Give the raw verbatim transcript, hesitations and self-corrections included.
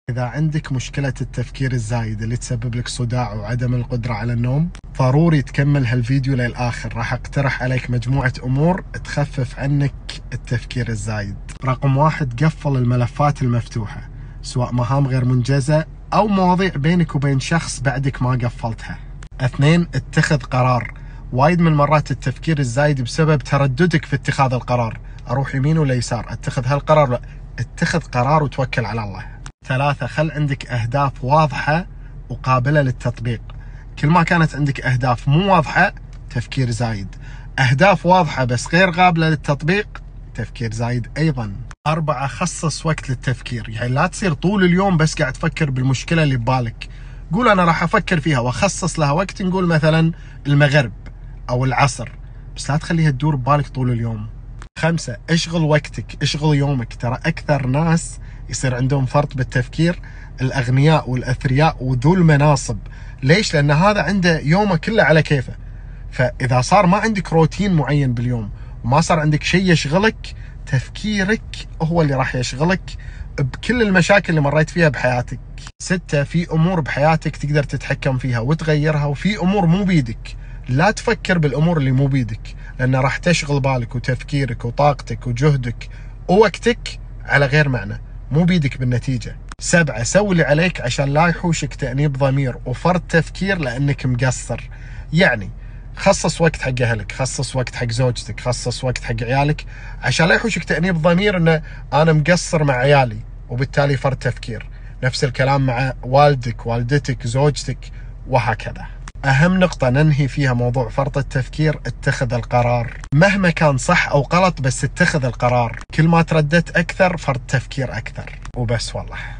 إذا عندك مشكلة التفكير الزايد اللي تسبب لك صداع وعدم القدرة على النوم، ضروري تكمل هالفيديو للآخر. راح اقترح عليك مجموعة أمور تخفف عنك التفكير الزايد. رقم واحد، قفل الملفات المفتوحة، سواء مهام غير منجزة أو مواضيع بينك وبين شخص بعدك ما قفلتها. اثنين، اتخذ قرار. وايد من مرات التفكير الزايد بسبب ترددك في اتخاذ القرار، أروح يمين ولا يسار، اتخذ هالقرار لا، اتخذ قرار وتوكل على الله. ثلاثة، خل عندك أهداف واضحة وقابلة للتطبيق. كل ما كانت عندك أهداف مو واضحة، تفكير زايد. أهداف واضحة بس غير قابلة للتطبيق، تفكير زايد أيضا. أربعة، خصص وقت للتفكير. يعني لا تصير طول اليوم بس قاعد تفكر بالمشكلة اللي ببالك. قول أنا راح أفكر فيها وأخصص لها وقت، نقول مثلا المغرب أو العصر، بس لا تخليها تدور ببالك طول اليوم. خمسة، اشغل وقتك، اشغل يومك. ترى أكثر ناس يصير عندهم فرط بالتفكير الأغنياء والأثرياء وذو المناصب. ليش؟ لأن هذا عنده يومه كله على كيفه. فإذا صار ما عندك روتين معين باليوم وما صار عندك شيء يشغلك، تفكيرك هو اللي راح يشغلك بكل المشاكل اللي مريت فيها بحياتك. ستة، في أمور بحياتك تقدر تتحكم فيها وتغيرها، وفي أمور مو بيدك. لا تفكر بالأمور اللي مو بيدك، لأن راح تشغل بالك وتفكيرك وطاقتك وجهدك ووقتك على غير معنى، مو بيدك بالنتيجة. سبعة، سوي اللي عليك عشان لا يحوشك تأنيب ضمير وفرط تفكير لأنك مقصر. يعني خصص وقت حق أهلك، خصص وقت حق زوجتك، خصص وقت حق عيالك، عشان لا يحوشك تأنيب ضمير إنه أنا مقصر مع عيالي وبالتالي فرط تفكير. نفس الكلام مع والدك، والدتك، زوجتك، وهكذا. أهم نقطة ننهي فيها موضوع فرط التفكير، اتخذ القرار. مهما كان صح أو غلط، بس اتخذ القرار. كل ما ترددت أكثر فرط تفكير أكثر. وبس والله.